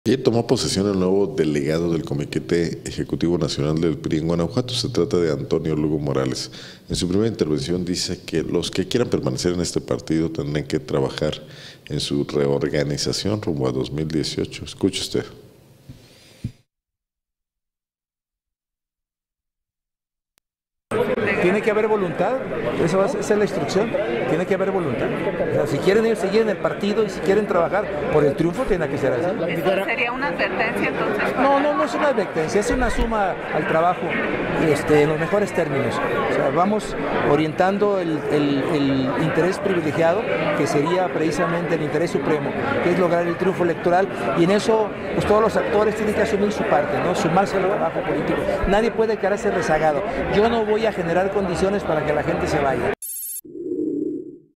Ayer tomó posesión el nuevo delegado del Comité Ejecutivo Nacional del PRI en Guanajuato. Se trata de Antonio Lugo Morales. En su primera intervención dice que los que quieran permanecer en este partido tendrán que trabajar en su reorganización rumbo a 2018. Escuche usted. Tiene que haber voluntad, esa es la instrucción, tiene que haber voluntad. O sea, si quieren ir, seguir en el partido y si quieren trabajar por el triunfo, tiene que ser así. ¿Eso sería una advertencia entonces? No es una advertencia, es una suma al trabajo en los mejores términos. O sea, vamos orientando el interés privilegiado, que sería precisamente el interés supremo, que es lograr el triunfo electoral, y en eso pues todos los actores tienen que asumir su parte, ¿no? Sumarse al trabajo político. Nadie puede quedarse rezagado. Yo no voy a generar condiciones para que la gente se vaya.